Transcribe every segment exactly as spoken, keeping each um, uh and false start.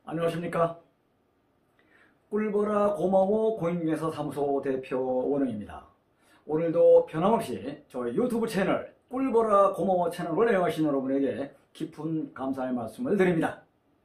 안녕하십니까. 꿀보라 고마워 공인중개사 사무소 대표 원흥입니다. 오늘도 변함없이 저희 유튜브 채널 꿀보라 고마워 채널을 애용하신 여러분에게 깊은 감사의 말씀을 드립니다.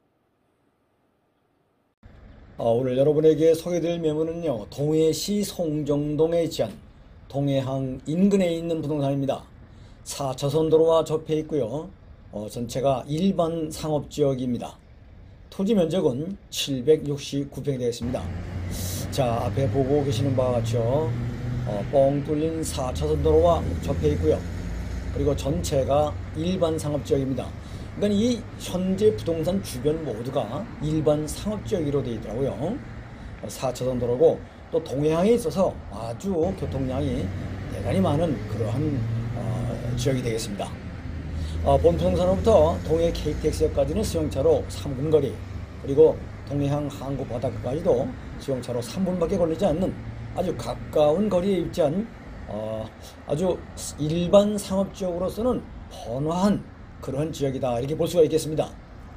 어, 오늘 여러분에게 소개드릴 매물은요, 동해시 송정동에 위치한 동해항 인근에 있는 부동산입니다. 사 차선 도로와 접해 있고요. 어, 전체가 일반 상업지역입니다. 토지 면적은 칠백육십구 평이 되겠습니다. 자, 앞에 보고 계시는 바와 같이요, 어, 뻥 뚫린 사 차선 도로와 접해 있고요. 그리고 전체가 일반 상업지역입니다. 그러니까 이 현재 부동산 주변 모두가 일반 상업지역으로 되어 있더라고요. 사 차선 도로고 또 동해항에 있어서 아주 교통량이 대단히 많은 그러한 어, 지역이 되겠습니다. 어, 본 부동산으로부터 동해 케이티엑스역까지는 수용차로 삼 분 거리, 그리고 동해항 항구 바닷가까지도 수용차로 삼 분밖에 걸리지 않는 아주 가까운 거리에 위치한 어, 아주 일반 상업지역으로서는 번화한 그런 지역이다, 이렇게 볼 수가 있겠습니다.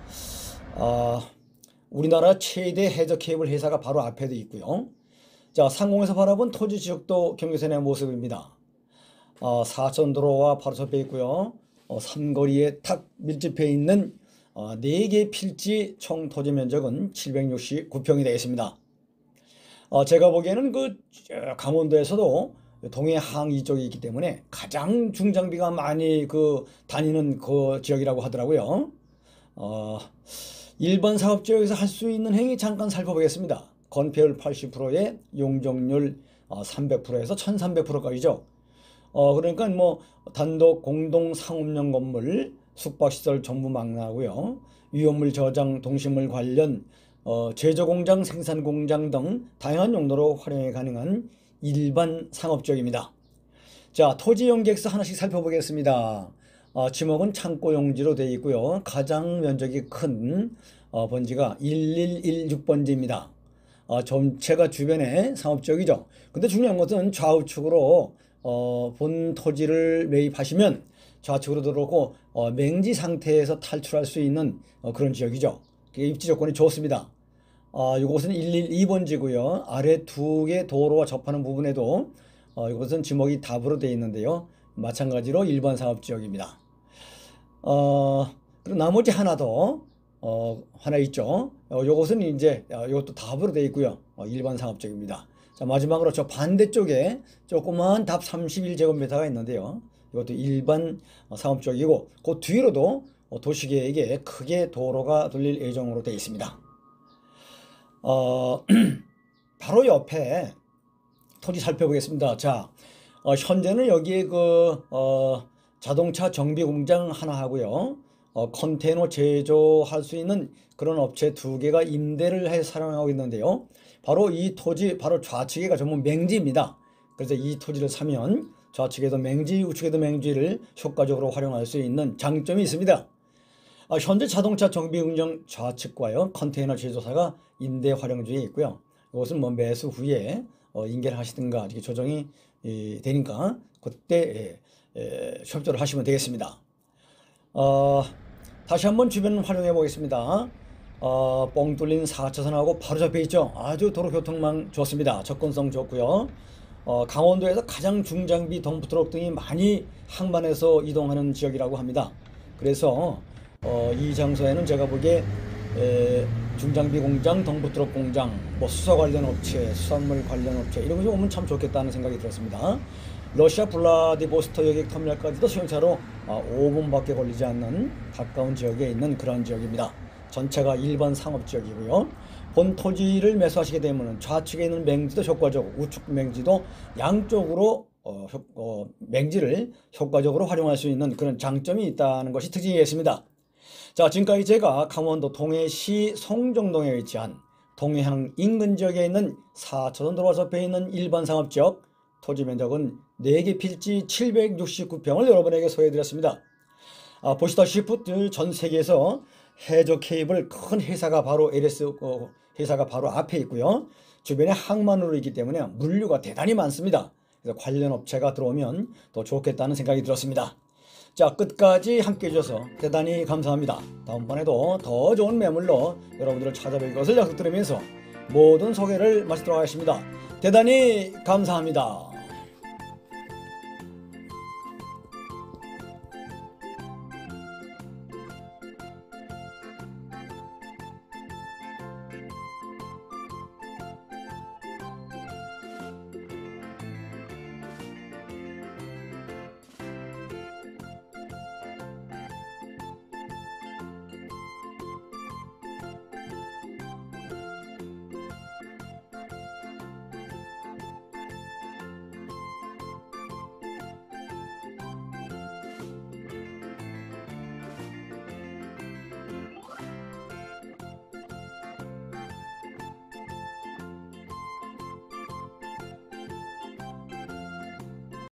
어, 우리나라 최대 해저 케이블 회사가 바로 앞에도 있고요. 자, 상공에서 바라본 토지 지역도 경계선의 모습입니다. 어, 사천 도로와 바로 접해 있고요. 어, 삼거리에 탁 밀집해 있는 어, 네 개 필지 총 토지 면적은 칠백육십구 평이 되겠습니다. 어, 제가 보기에는 그 강원도에서도 동해항 이쪽이 있기 때문에 가장 중장비가 많이 그 다니는 그 지역이라고 하더라고요. 어, 일반 사업지역에서 할 수 있는 행위 잠깐 살펴보겠습니다. 건폐율 팔십 퍼센트에 용적률 어, 삼백 퍼센트에서 천삼백 퍼센트까지죠. 어, 그러니까 뭐 단독 공동 상업용 건물, 숙박시설 전부 망라하고요. 위험물 저장, 동식물 관련, 어, 제조공장, 생산공장 등 다양한 용도로 활용이 가능한 일반 상업지역입니다. 자, 토지용 계획서 하나씩 살펴보겠습니다. 어, 지목은 창고용지로 되어 있고요. 가장 면적이 큰 어, 번지가 일일일육 번지입니다. 어, 전체가 주변에 상업지역이죠. 근데 중요한 것은 좌우측으로 어, 본 토지를 매입하시면 좌측으로 들어오고 어, 맹지 상태에서 탈출할 수 있는 어, 그런 지역이죠. 입지 조건이 좋습니다. 어, 이곳은 일일이 번지고요. 아래 두 개 도로와 접하는 부분에도 어, 이곳은 지목이 답으로 되어 있는데요. 마찬가지로 일반 상업지역입니다. 어, 그리고 나머지 하나 더 어, 하나 있죠. 어, 이것은 이제 어, 이것도 답으로 되어 있고요. 어, 일반 상업지역입니다. 자, 마지막으로 저 반대쪽에 조그만 답 삼십일 제곱미터가 있는데요. 이것도 일반 상업지역이고 그 뒤로도 도시계획에 크게 도로가 돌릴 예정으로 되어 있습니다. 어, 바로 옆에 토지 살펴보겠습니다. 자, 어, 현재는 여기에 그 어, 자동차 정비 공장 하나 하고요. 어, 컨테이너 제조할 수 있는 그런 업체 두 개가 임대를 해 사용하고 있는데요. 바로 이 토지 바로 좌측에가 전부 맹지입니다. 그래서 이 토지를 사면 좌측에도 맹지, 우측에도 맹지를 효과적으로 활용할 수 있는 장점이 있습니다. 아, 현재 자동차 정비 공장 좌측과요, 컨테이너 제조사가 임대 활용 중에 있고요. 이것은 뭐 매수 후에 어, 인계를 하시든가 이렇게 조정이 이, 되니까 그때 예, 예, 협조를 하시면 되겠습니다. 어, 다시 한번 주변 활용해 보겠습니다. 어, 뻥 뚫린 사 차선하고 바로 접해 있죠. 아주 도로 교통망 좋습니다. 접근성 좋고요. 어, 강원도에서 가장 중장비 덤프트럭 등이 많이 항만해서 이동하는 지역이라고 합니다. 그래서 어, 이 장소에는 제가 보기에 에, 중장비 공장, 덤프트럭 공장, 뭐 수소 관련 업체, 수산물 관련 업체 이런 것이 오면 참 좋겠다는 생각이 들었습니다. 러시아 블라디보스토크 여객 터미널까지도 수용차로 오 분밖에 걸리지 않는 가까운 지역에 있는 그런 지역입니다. 전체가 일반 상업지역이고요. 본 토지를 매수하시게 되면 좌측에 있는 맹지도 효과적으로, 우측 맹지도 양쪽으로 어, 효, 어, 맹지를 효과적으로 활용할 수 있는 그런 장점이 있다는 것이 특징이겠습니다. 자, 지금까지 제가 강원도 동해시 송정동에 위치한 동해항 인근 지역에 있는 사 차선 도로와 접해 있는 일반 상업지역 토지 면적은 네 개 필지 칠백육십구 평을 여러분에게 소개해드렸습니다. 아, 보시다시피 전 세계에서 해저 케이블 큰 회사가 바로 엘에스 어, 회사가 바로 앞에 있고요. 주변에 항만으로 있기 때문에 물류가 대단히 많습니다. 그래서 관련 업체가 들어오면 더 좋겠다는 생각이 들었습니다. 자, 끝까지 함께 해주셔서 대단히 감사합니다. 다음번에도 더 좋은 매물로 여러분들을 찾아뵐 것을 약속드리면서 모든 소개를 마치도록 하겠습니다. 대단히 감사합니다.